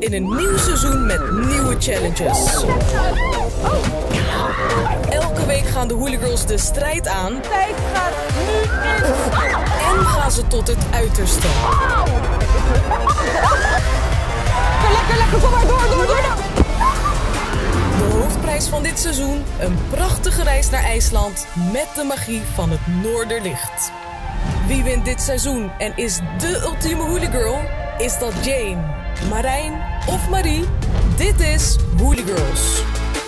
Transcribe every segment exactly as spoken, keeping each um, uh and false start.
in een nieuw seizoen met nieuwe challenges. Elke week gaan de Hooly Girls de strijd aan. Tijd gaat nu in. En gaan ze tot het uiterste. Lekker, lekker, kom maar, door, door, door. De hoofdprijs van dit seizoen, een prachtige reis naar IJsland met de magie van het Noorderlicht. Wie wint dit seizoen en is de ultieme Hooly Girl? Is dat Jane, Marijn of Marie? Dit is Hooly Girls.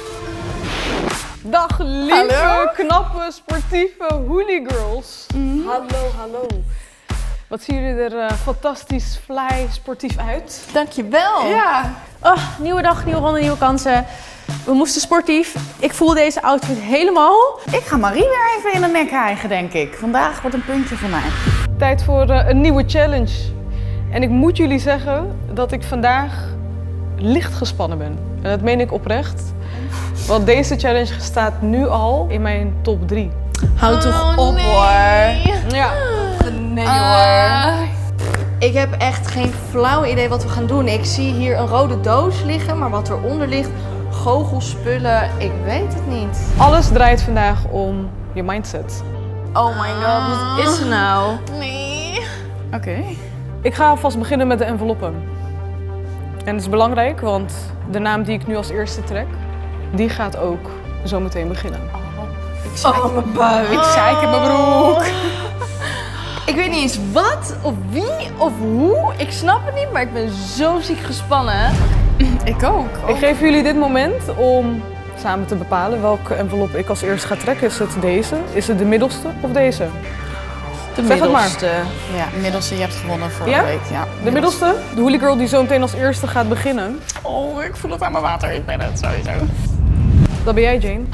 Dag lieve, hallo. Knappe, sportieve Hooly Girls. Mm-hmm. Hallo, hallo. Wat zien jullie er uh, fantastisch, fly, sportief uit. Dankjewel. Ja. Oh, nieuwe dag, nieuwe ronde, nieuwe kansen. We moesten sportief. Ik voel deze outfit helemaal. Ik ga Marie weer even in de nek hijgen, denk ik. Vandaag wordt een puntje voor mij. Tijd voor uh, een nieuwe challenge. En ik moet jullie zeggen dat ik vandaag licht gespannen ben. En dat meen ik oprecht. Want deze challenge staat nu al in mijn top drie. Houd toch oh, op nee. hoor. Ja. Nee uh. hoor. Ik heb echt geen flauw idee wat we gaan doen. Ik zie hier een rode doos liggen, maar wat eronder ligt, goochelspullen, ik weet het niet. Alles draait vandaag om je mindset. Oh my god, wat is er nou? Nee. Oké. Okay. Ik ga alvast beginnen met de enveloppen. En het is belangrijk, want de naam die ik nu als eerste trek, die gaat ook zo meteen beginnen. Oh, ik zeik oh, mijn buik. Ik zeik in mijn broek. Ik weet niet eens wat, of wie, of hoe. Ik snap het niet, maar ik ben zo ziek gespannen. Ik ook. Ik geef jullie dit moment om samen te bepalen welke envelop ik als eerste ga trekken. Is het deze? Is het de middelste of deze? De zeg middelste. Het maar. Ja, de middelste. Je hebt gewonnen vorige ja? week. Ja, de middelste? De Hooly Girl die zo meteen als eerste gaat beginnen. Oh, ik voel het aan mijn water. Ik ben het sowieso. Dat ben jij, Jane.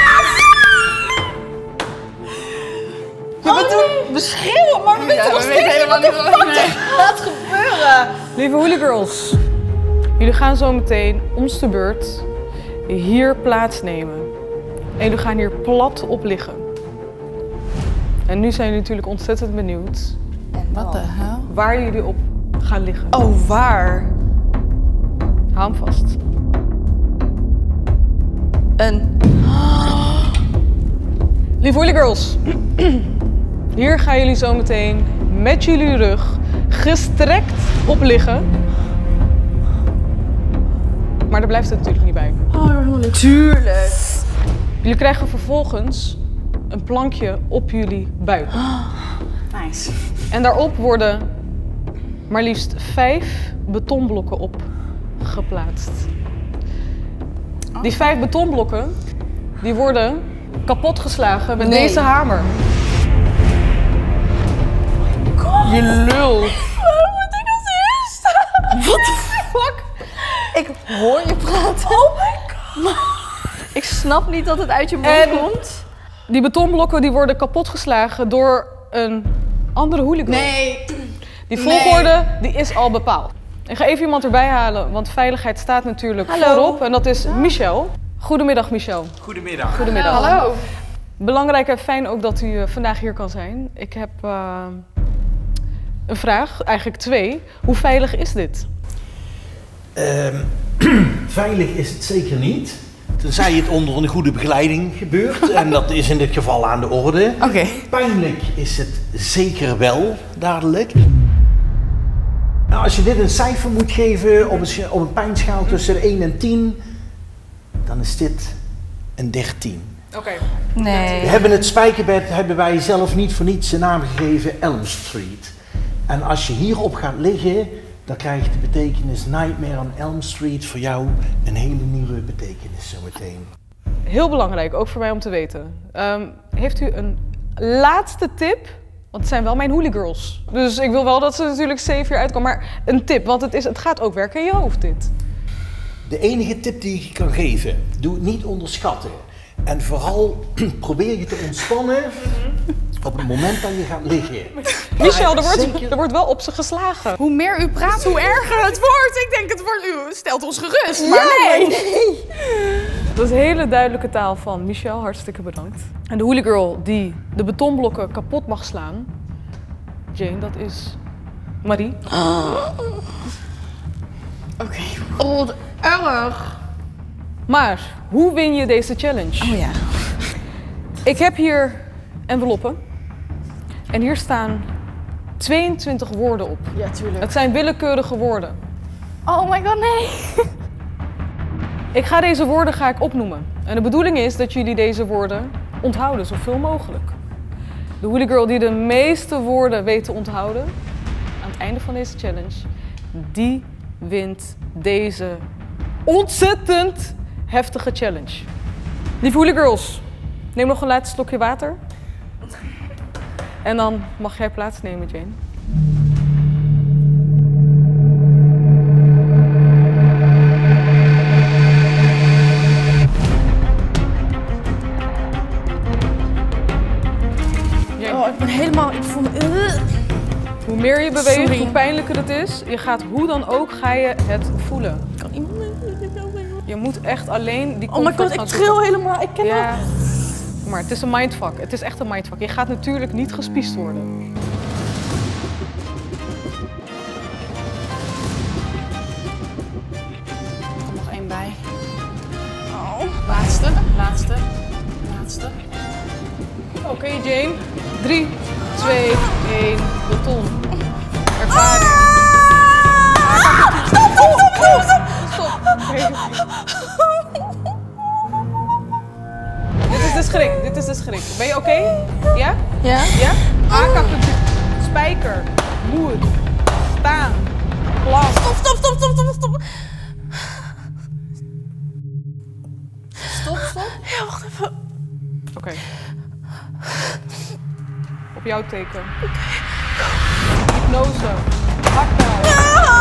We moeten oh, nee. schreeuwen, maar we weten ja, nog steeds helemaal niet wat er gaat gebeuren. Lieve Hooly Girls, jullie gaan zo meteen om de beurt hier plaatsnemen. En jullie gaan hier plat op liggen. En nu zijn jullie natuurlijk ontzettend benieuwd. Wat de hel? Waar jullie op gaan liggen. Oh, waar? Hou hem vast. Een... Lieve Hooly Girls. Hier gaan jullie zo meteen met jullie rug gestrekt op liggen. Maar daar blijft het natuurlijk niet bij. Oh, tuurlijk. Jullie krijgen vervolgens een plankje op jullie buik. Nice. En daarop worden maar liefst vijf betonblokken op geplaatst. Oh. Die vijf betonblokken die worden kapot geslagen met nee. deze hamer. Je lul. Waarom moet ik als eerste? What the fuck? Ik hoor je praten. Oh my god. Ik snap niet dat het uit je mond en komt. Die betonblokken die worden kapotgeslagen door een andere hooligan. Nee. Die volgorde die is al bepaald. Ik ga even iemand erbij halen, want veiligheid staat natuurlijk Hallo. voorop. En dat is Michel. Goedemiddag, Michel. Goedemiddag. Goedemiddag. Hallo. Belangrijk en fijn ook dat u vandaag hier kan zijn. Ik heb uh, een vraag, eigenlijk twee. Hoe veilig is dit? Uh, veilig is het zeker niet. Tenzij het onder een goede begeleiding gebeurt. En dat is in dit geval aan de orde. Oké. Okay. Pijnlijk is het zeker wel, dadelijk. Nou, als je dit een cijfer moet geven op een, op een pijnschaal tussen de één en tien, dan is dit een dertien. Oké. Okay. Nee. We hebben het spijkerbed, hebben wij zelf niet voor niets de naam gegeven, Elm Street. En als je hierop gaat liggen, dan krijgt de betekenis Nightmare on Elm Street voor jou een hele nieuwe betekenis zometeen. Heel belangrijk, ook voor mij om te weten. Um, heeft u een laatste tip? Want het zijn wel mijn Hooly Girls. Dus ik wil wel dat ze natuurlijk safe hier uitkomen. Maar een tip, want het, is, het gaat ook werken in je hoofd dit. De enige tip die ik je kan geven, doe het niet onderschatten. En vooral probeer je te ontspannen op het moment dat je gaat liggen. Michel, er wordt, er wordt wel op ze geslagen. Hoe meer u praat, hoe erger het wordt. Ik denk, het wordt, u stelt ons gerust, maar ja, nee. nee. Dat is hele duidelijke taal van Michel, hartstikke bedankt. En de Hooly Girl die de betonblokken kapot mag slaan, Jane, dat is Marie. Oh. Oké. Okay. Oh, wat erg. Maar, hoe win je deze challenge? Oh ja. Ik heb hier enveloppen. En hier staan tweeëntwintig woorden op. Ja, tuurlijk. Het zijn willekeurige woorden. Oh my god, nee. Ik ga deze woorden ga ik opnoemen. En de bedoeling is dat jullie deze woorden onthouden, zoveel mogelijk. De Holy Girl die de meeste woorden weet te onthouden, aan het einde van deze challenge, die wint deze ontzettend heftige challenge. Lieve Holy Girls, neem nog een laatste slokje water. En dan mag jij plaatsnemen, Jane. Oh, ik ben helemaal... Ik voel me... Uh. Hoe meer je beweegt, Sorry. hoe pijnlijker het is. Je gaat hoe dan ook, ga je het voelen. Kan iemand... Je moet echt alleen die Oh my comfort god, gaan ik zoeken. tril helemaal. Ik ken Ja, dat. maar het is een mindfuck. Het is echt een mindfuck. Je gaat natuurlijk niet gespiest worden. Er komt nog één bij. Oh. Laatste, laatste, laatste. Oké, okay, Jane. drie, twee, één, beton. Ervaring. Ah! Stop, stop, stop, stop, stop! Stop. Dit is de schrik, dit is de schrik. Ben je oké? Okay? Ja? Ja? Ja? Aankakken, spijker, moed, staan, glas. Stop, stop, stop, stop, stop, stop. Stop, stop. Ja, wacht even. Oké. Okay. Op jouw teken. Hypnose, hakbel,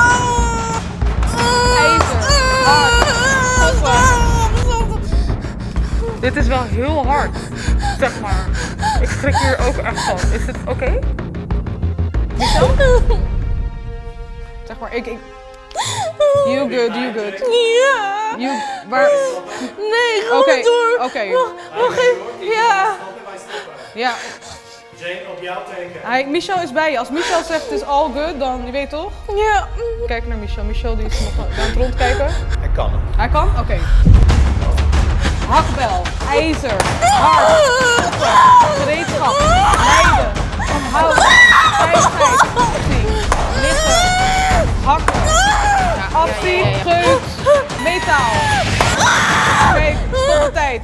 ijzer, hard, stoffen. Dit is wel heel hard, zeg maar. Ik schrik hier ook echt van. Is het oké? Okay? Michel? Zeg maar, ik... ik... You good, you good. Ja. You... Waar... Nee, ga Oké, maar door. oké. Wacht, wacht even. Ja. Ja. Jane, op jouw teken. Hij, Michel is bij je. Als Michel zegt het is all good, dan je weet toch? Ja. Kijk naar Michel. Michel die is nog aan het rondkijken. Hij kan hem. Hij kan? Oké. Okay. Hakbel, ijzer, hard, stoppen, gereedschap, leiden, hout, veiligheid, afzien, liggen, hakken, ja, afzien, ja, ja, ja. Geut, metaal. Kijk, stop de tijd.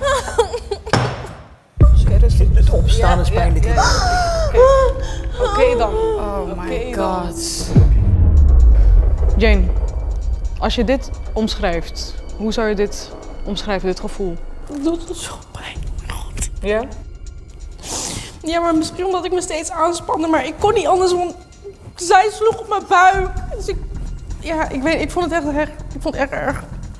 Oké, rustig. Het opstaan is pijnlijk. Ja, ja, ja. Oké, okay. okay, dan. Oh my okay, god. Dan. Jane, als je dit omschrijft, hoe zou je dit omschrijven, dit gevoel? Het doet zo pijn. Ja? Ja, maar misschien omdat ik me steeds aanspande, maar ik kon niet anders, want zij sloeg op mijn buik. Dus ik, ja, ik weet, ik vond het echt erg. Ik vond het echt erg.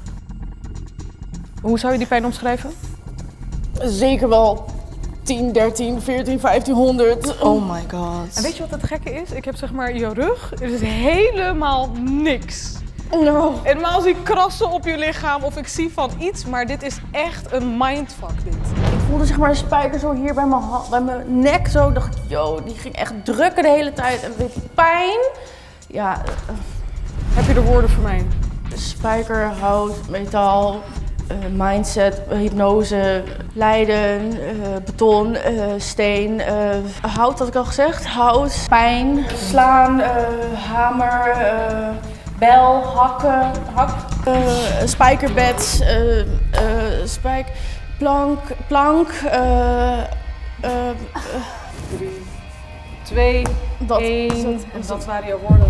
Hoe zou je die pijn omschrijven? Zeker wel tien, dertien, veertien, vijftienhonderd. Oh my god. En weet je wat het gekke is? Ik heb zeg maar je rug, er is helemaal niks. No. En normaal zie ik krassen op je lichaam of ik zie van iets, maar dit is echt een mindfuck dit. Ik voelde zeg maar een spijker zo hier bij mijn, bij mijn nek zo. Ik dacht, yo, die ging echt drukken de hele tijd en weer pijn. Ja. Uh, Heb je de woorden voor mij? Spijker, hout, metaal, uh, mindset, hypnose, lijden, uh, beton, uh, steen, uh, hout had ik al gezegd. Hout, pijn, slaan, uh, hamer, uh, bel, hakken, hak, uh, spijkerbed, uh, uh, spijk, plank, plank, uh, uh, uh, Drie, twee, dat, één. dat, En dat waren jouw woorden.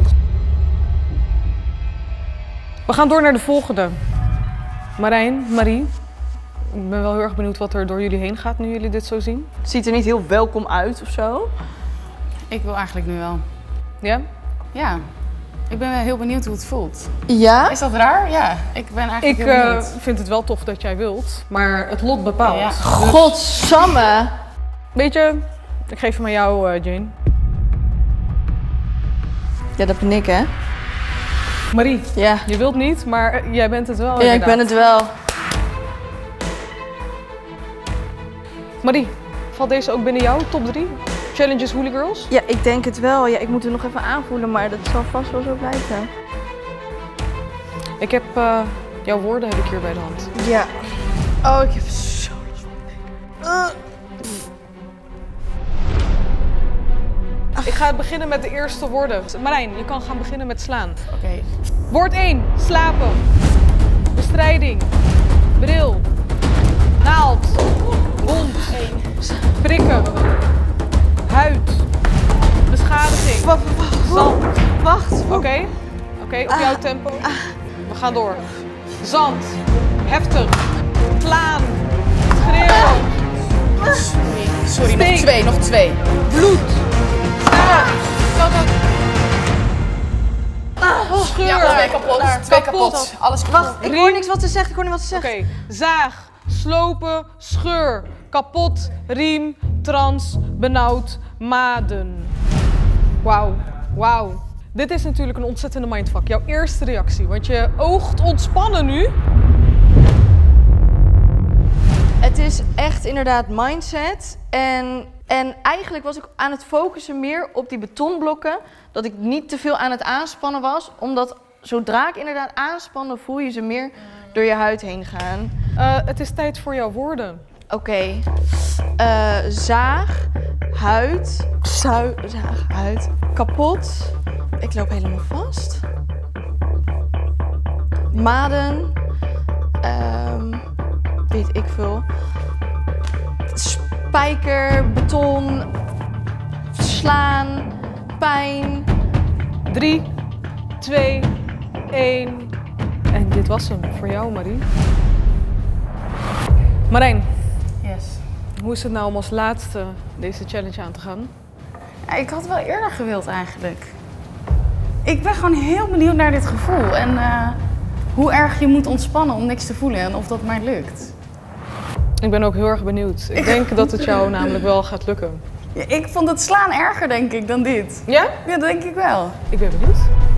We gaan door naar de volgende. Marijn, Marie. Ik ben wel heel erg benieuwd wat er door jullie heen gaat nu jullie dit zo zien. Het ziet er niet heel welkom uit of zo. Ik wil eigenlijk nu wel. Ja? Ja. Ik ben wel heel benieuwd hoe het voelt. Ja? Is dat raar? Ja. Ik ben eigenlijk Ik heel uh, benieuwd. vind het wel tof dat jij wilt, maar het lot bepaalt. Ja. Dus, Godsamme! weet je, ik geef hem aan jou, uh, Jane. Ja, dat ben ik, hè? Marie, Ja. je wilt niet, maar uh, jij bent het wel. Ja, ik ben het wel. Marie, valt deze ook binnen jou, top drie? Challenges Holy Girls? Ja, ik denk het wel. Ja, ik moet het nog even aanvoelen, maar dat zal vast wel zo blijven. Ik heb uh, jouw woorden heb ik hier bij de hand. Ja. Oh, ik heb zo last van. Uh. Ik ga beginnen met de eerste woorden. Marijn, je kan gaan beginnen met slaan. Oké. Okay. Woord één. Slapen. Bestrijding. Bril. Naald. Wond. Prikken. Huid. Beschadiging. Wacht, wacht, zand. Wacht. Oké. Okay. Oké, okay, op ah. jouw tempo. Ah. We gaan door. Zand. Heftig. Slaan. Schreeuwen. Ah. Sorry, Sorry nog twee, nog twee. Bloed. Ah. Ah. Scheur. Ja, twee kapot. Daar. Twee kapot. kapot. Alles kapot. Wacht, ik hoor niks wat ze zegt. Ik hoor niet wat ze zegt. Oké. Okay. Zaag. Slopen. Scheur. Kapot. Riem. Trans. Benauwd. Maden. Wauw. Wauw. Dit is natuurlijk een ontzettende mindfuck. Jouw eerste reactie, want je oogt ontspannen nu. Het is echt inderdaad mindset. En, en eigenlijk was ik aan het focussen meer op die betonblokken. Dat ik niet te veel aan het aanspannen was. Omdat zodra ik inderdaad aanspannen, voel je ze meer door je huid heen gaan. Uh, het is tijd voor jouw woorden. Oké. Okay. Uh, zaag, huid, zui, zaag, huid, kapot. Ik loop helemaal vast. Maden. Um, weet ik veel. Spijker, beton, slaan, pijn. Drie, twee, één. En dit was hem voor jou, Marie. Marijn. Yes. Hoe is het nou om als laatste deze challenge aan te gaan? Ja, ik had wel eerder gewild eigenlijk. Ik ben gewoon heel benieuwd naar dit gevoel en uh, hoe erg je moet ontspannen om niks te voelen en of dat mij lukt. Ik ben ook heel erg benieuwd. Ik denk dat het jou namelijk wel gaat lukken. Ja, ik vond het slaan erger, denk ik, dan dit. Ja? Ja, dat denk ik wel. Ik ben benieuwd.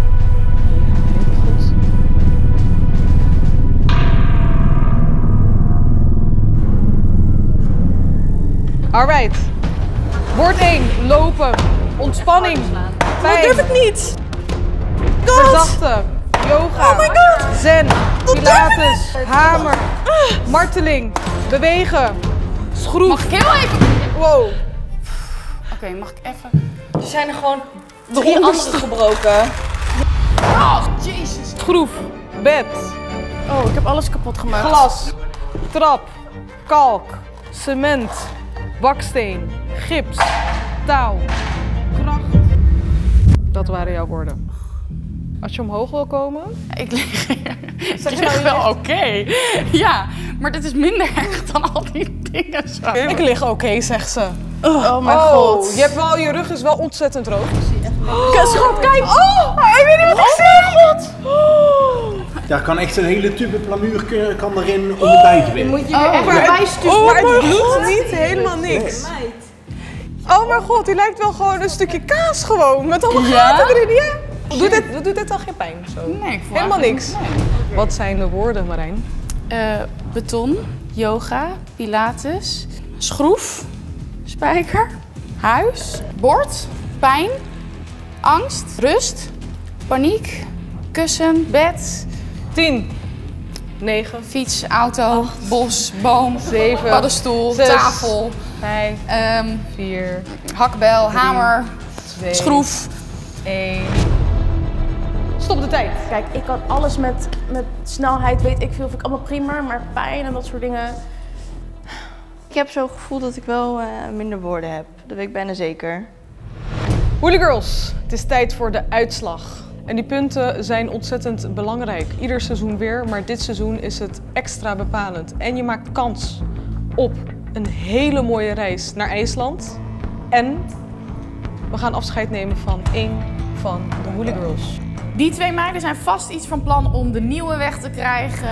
Alright. Woord één. Lopen. Ontspanning. Pijn. Dat durf ik niet. God. Verzachten. Yoga. Oh my god. Zen. Pilates. Hamer. Ah. Marteling. Bewegen. Schroef. Mag ik heel even... Wow. Oké, okay, mag ik even... Er zijn er gewoon drie andere gebroken. Oh, jezus. Schroef. Bed. Oh, ik heb alles kapot gemaakt. Glas. Trap. Kalk. Cement. Baksteen, gips, touw, kracht. Dat waren jouw woorden. Als je omhoog wil komen... Ik lig, ik lig wel oké. Okay. Ja, maar dit is minder erg dan al die dingen zo. Ik lig oké, okay, zegt ze. Oh, oh mijn oh, god. Je, hebt wel, je rug is wel ontzettend rood. Oh. Schat, kijk. Oh, ik weet niet wat ik zie. God. Oh. Daar kan echt een hele tube plamuur kan erin om het bij te winnen. Moet je er echt bij sturen. Oh, maar het bloedt niet helemaal niks. Oh mijn god, die lijkt wel gewoon een stukje kaas gewoon. Met allemaal ja? gaten erin. Ja? Doet dit, doet dit dan geen pijn? Zo? Nee, ik voel helemaal niks. Nee. Wat zijn de woorden, Marijn? Uh, beton, yoga, pilates, schroef, spijker, huis, bord, pijn, angst, rust, paniek, kussen, bed, tien, negen, fiets, auto, oh. bos, boom, zeven, paddenstoel, zes, tafel, vijf, um, vier, hakbel, drie, hamer, twee, schroef, één. Stop de tijd. Kijk, ik had alles met, met snelheid, weet ik veel, vind ik allemaal prima, maar pijn en dat soort dingen. Ik heb zo'n gevoel dat ik wel uh, minder woorden heb. Dat weet ik bijna zeker. Hooli Girls, het is tijd voor de uitslag. En die punten zijn ontzettend belangrijk. Ieder seizoen weer, maar dit seizoen is het extra bepalend. En je maakt kans op een hele mooie reis naar IJsland. En we gaan afscheid nemen van één van de Hooli Girls. Die twee meiden zijn vast iets van plan om de nieuwe weg te krijgen.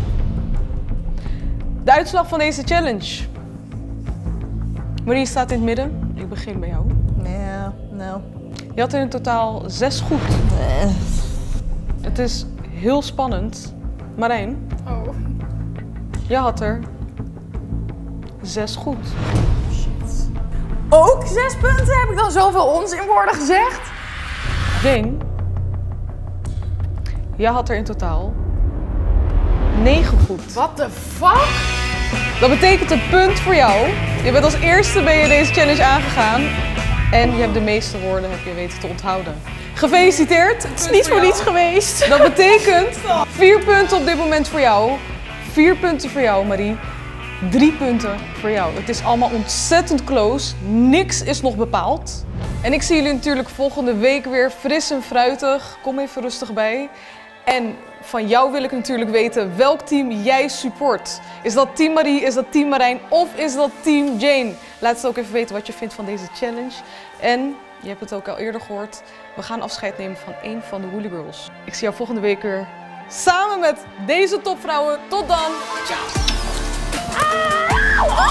De uitslag van deze challenge. Marie staat in het midden. Ik begin bij jou. Ja, nou. Je had er in totaal zes goed. Nee. Het is heel spannend. Marijn. Oh. Je had er zes goed. Shit. Ook zes punten? Heb ik dan zoveel onzinwoorden gezegd? Deen. Je had er in totaal negen goed. What the fuck? Dat betekent een punt voor jou. Je bent als eerste ben je deze challenge aangegaan. En je hebt de meeste woorden heb je weten te onthouden. Gefeliciteerd. Het is niet voor niets geweest. Dat betekent vier punten op dit moment voor jou. Vier punten voor jou, Marie. Drie punten voor jou. Het is allemaal ontzettend close. Niks is nog bepaald. En ik zie jullie natuurlijk volgende week weer fris en fruitig. Kom even rustig bij. En van jou wil ik natuurlijk weten welk team jij support. Is dat team Marie, is dat team Marijn of is dat team Jane? Laat het ook even weten wat je vindt van deze challenge. En je hebt het ook al eerder gehoord. We gaan afscheid nemen van één van de Woelie Girls. Ik zie jou volgende week weer samen met deze topvrouwen. Tot dan. Ciao.